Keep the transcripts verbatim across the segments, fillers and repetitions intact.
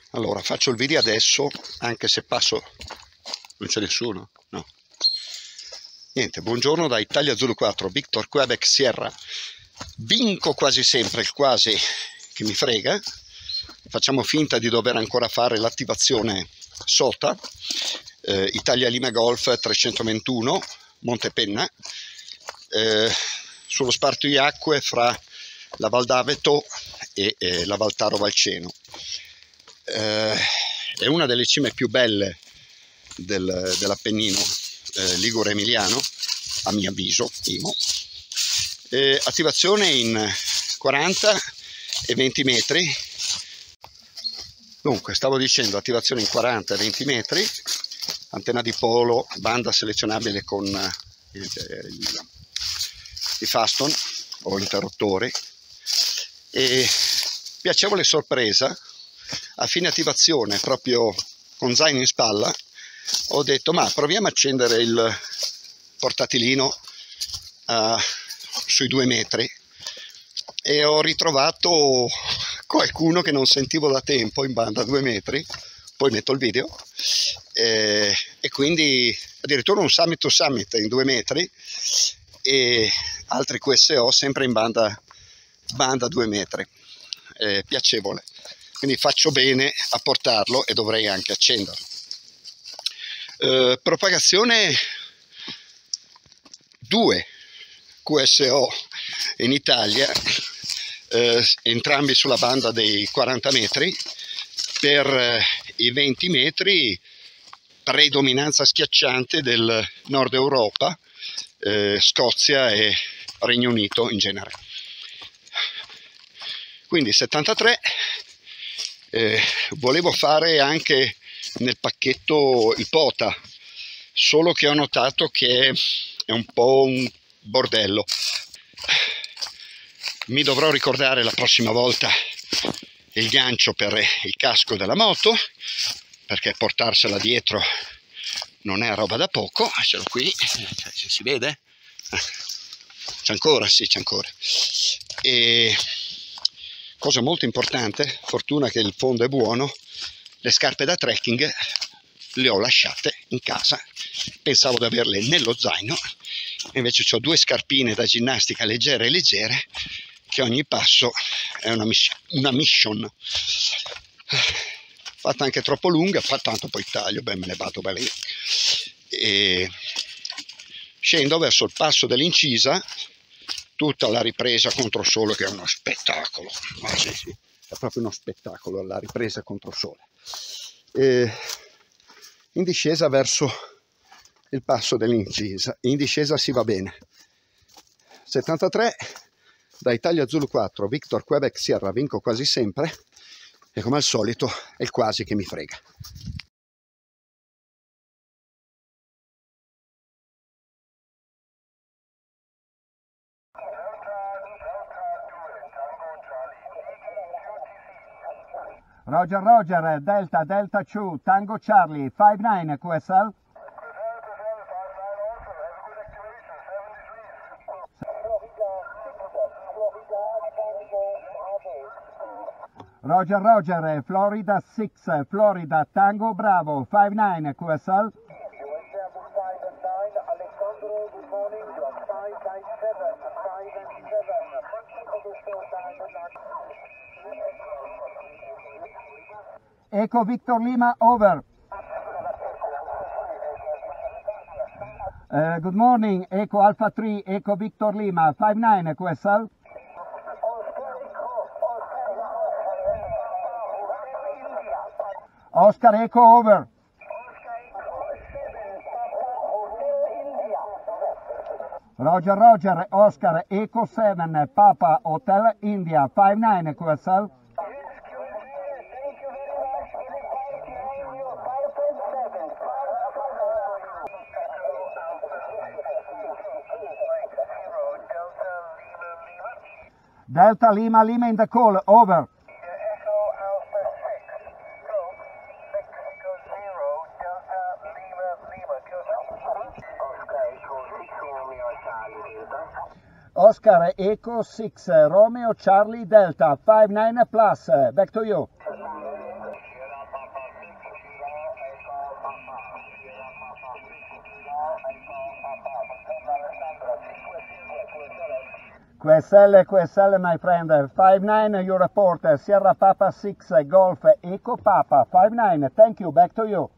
Allora, faccio il video adesso, anche se passo... non c'è nessuno? No. Niente, buongiorno da Italia Zulu quattro, Victor Quebec Sierra. Vinco quasi sempre, il quasi che mi frega. Facciamo finta di dover ancora fare l'attivazione SOTA. Eh, Italia Lima Golf trecentoventuno, Montepenna. Eh, sullo spartiacque fra la Val d'Aveto e eh, la Valtaro Valceno. Eh, è una delle cime più belle del, dell'Appennino eh, Ligure Emiliano, a mio avviso, Imo. Eh, attivazione in quaranta e venti metri. Dunque, stavo dicendo attivazione in quaranta e venti metri, antenna di polo, banda selezionabile con il, il, i Faston o interruttori, e piacevole sorpresa. A fine attivazione, proprio con zaino in spalla, ho detto ma proviamo a accendere il portatilino uh, sui due metri, e ho ritrovato qualcuno che non sentivo da tempo in banda a due metri. Poi metto il video, eh, e quindi addirittura un Summit to Summit in due metri e altri Q S O sempre in banda, banda due metri, eh, piacevole. Quindi faccio bene a portarlo e dovrei anche accenderlo. Eh, propagazione due Q S O in Italia, eh, entrambi sulla banda dei quaranta metri. Per eh, i venti metri predominanza schiacciante del nord Europa, eh, Scozia e Regno Unito in genere. Quindi settantatré. Eh, volevo fare anche nel pacchetto il POTA, solo che ho notato che è un po' un bordello. Mi dovrò ricordare la prossima volta il gancio per il casco della moto, perché portarsela dietro non è roba da poco. Ce l'ho qui, si vede? C'è ancora? Sì, c'è ancora. E cosa molto importante, fortuna che il fondo è buono, le scarpe da trekking le ho lasciate in casa, pensavo di averle nello zaino, invece ho due scarpine da ginnastica leggere e leggere, che ogni passo è una, miss una mission. Fatta anche troppo lunga, fa tanto poi taglio, beh me ne vado bene. E scendo verso il passo dell'Incisa, tutta la ripresa controsole, che è uno spettacolo, ma sì, sì, è proprio uno spettacolo la ripresa controsole. E in discesa verso il passo dell'Incisa, in discesa si va bene. settantatré, da Italia Zulu quattro, Victor Quebec Sierra, vinco quasi sempre, e come al solito è il quasi che mi frega. Roger, Roger, Delta, Delta two, Tango Charlie, five nine Q S L. Roger, Roger, Florida six, Florida, Tango Bravo, five nine Q S L. Echo Victor Lima, over. Uh, good morning, Echo Alpha three, Echo Victor Lima, five nine Q S L. Oscar Echo, over. Roger, Roger, Oscar Echo seven, Papa Hotel India, five nine Q S L. Delta Lima, Lima in the call, over. Echo Alpha six, go, Echo zero, Delta Lima, Lima, go. Oscar Echo six, Romeo Charlie Delta. Oscar Echo six, Romeo Charlie Delta, five nine plus, back to you. Q S L, Q S L, my friend, five nine, you report, Sierra Papa six, Golf, Echo Papa, five nine, thank you, back to you.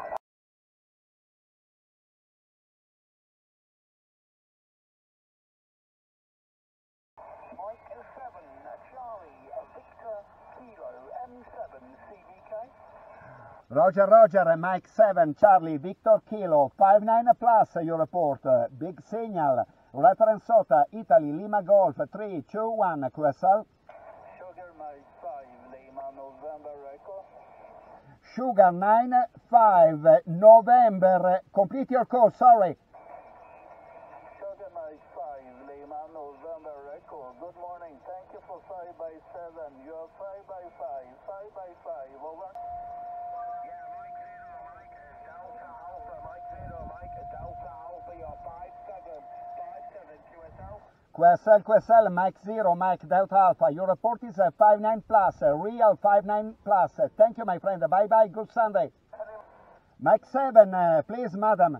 Mike seven, Charlie, Victor, Kilo, M seven, C V K. Roger, Roger, Mike seven, Charlie, Victor, Kilo, five nine plus, you report, big signal, reference S O T A, Italy, Lima Golf, three two one, Q S L. Sugar Mike five, Lima, November, Echo. Sugar nine five, November, complete your call, sorry. Sugar Mike five, Lima, November, Echo. Good morning, thank you for five by seven. You are five by five, five by five, over. Yeah, Mike zero, Mike, Delta Alpha, Mike zero, Mike, Delta Alpha, you're five seven, five seven, Q S L. Q S L, Q S L, Mike zero, Mike Delta Alpha. Your report is a five nine plus, a real five nine plus. Thank you, my friend. Bye bye. Good Sunday. Mike seven, uh, please, madam.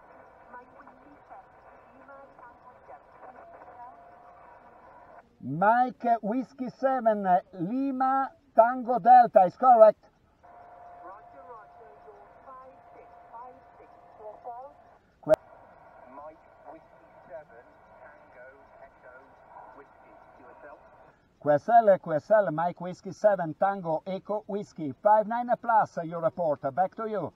Mike Whiskey seven, Lima Tango Delta is correct. Roger, Roger, you're five six, five six, Q S L. Que- Mike Whiskey seven, Tango, Echo, Whiskey, Q S L. Q S L, Q S L, Mike Whiskey seven, Tango, Echo, Whiskey, five nine plus, your report, back to you.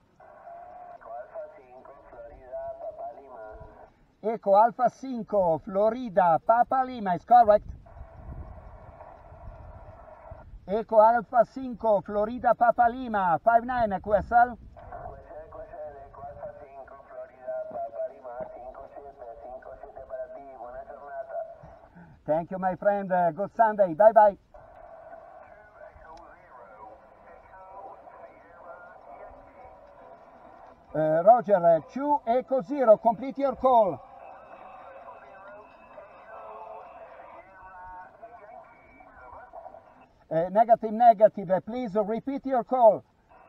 Echo Alpha five, Florida, Papa Lima, is correct? Echo Alpha five, Florida, Papa Lima, five nine, Q S L. Thank you, my friend. Uh, good Sunday. Bye bye. Uh, Roger, uh, two Echo Zero, complete your call. Uh, negative, negative. Uh, please uh, repeat your call.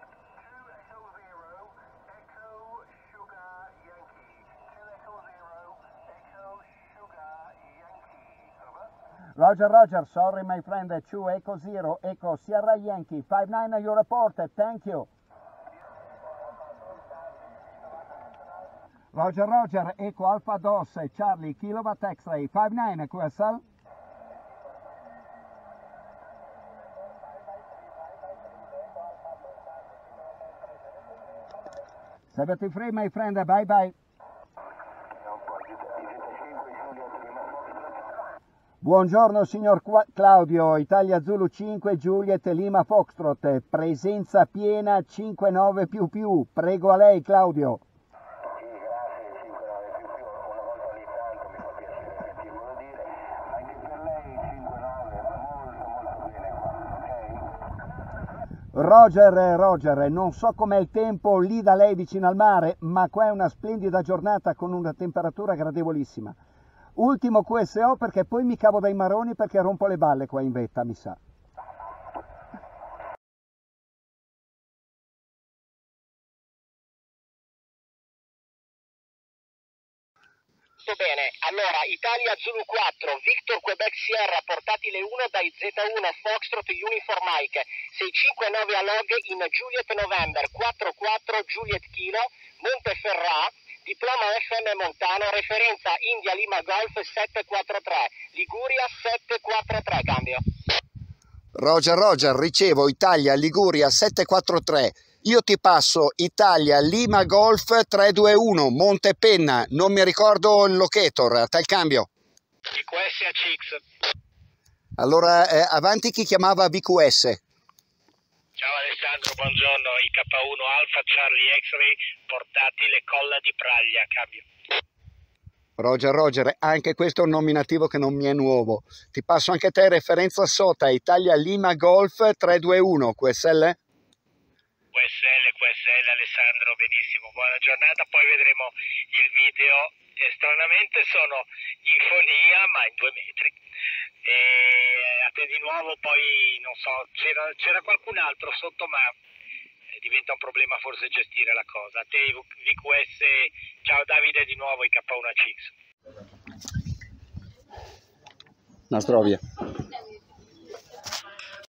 Roger, Roger, sorry my friend, two Echo Zero, Echo Sierra Yankee, five nine, your report, thank you. Roger, Roger, Echo Alpha dos, Charlie, Kilowatt X-Ray, five nine, Q S L. seventy-three, my friend, bye bye. Buongiorno signor Claudio, Italia Zulu cinque, Juliet Lima Foxtrot, presenza piena cinque nove più più, prego a lei Claudio. Sì, grazie, cinque nove più più, una volta ogni tanto mi fa piacere sentirmelo dire, anche per lei cinque nove va molto molto bene qua, ok? Roger, Roger, non so com'è il tempo lì da lei vicino al mare, ma qua è una splendida giornata con una temperatura gradevolissima. Ultimo Q S O perché poi mi cavo dai maroni perché rompo le balle qua in vetta, mi sa. Tutto bene, allora Italia Zulu quattro, Victor Quebec Sierra, portatile uno dai Z uno Foxtrot Uniform Mike, sei cinque nove a log in Juliet November, quattro quattro Juliet Kilo, Monteferrà, diploma F M Montano, referenza India Lima Golf sette quattro tre, Liguria sette quattro tre, cambio. Roger, Roger, ricevo Italia Liguria sette quattro tre. Io ti passo Italia Lima Golf tre due uno, Montepenna, non mi ricordo il locator, a te il cambio. V Q S A C X. Allora, eh, avanti chi chiamava V Q S. Ciao Alessandro, buongiorno, I K uno Alpha Charlie X-Ray, portatile Colla di Praglia, cambio. Roger, Roger, anche questo è un nominativo che non mi è nuovo. Ti passo anche te referenza S O T A, Italia Lima Golf tre due uno, Q S L? Q S L, Q S L Alessandro, benissimo, buona giornata, poi vedremo il video, e stranamente sono in fonia ma in due metri. E a te di nuovo, poi non so, c'era qualcun altro sotto ma diventa un problema forse gestire la cosa. A te V Q S, ciao Davide di nuovo, I K uno A C X. Nastrovia.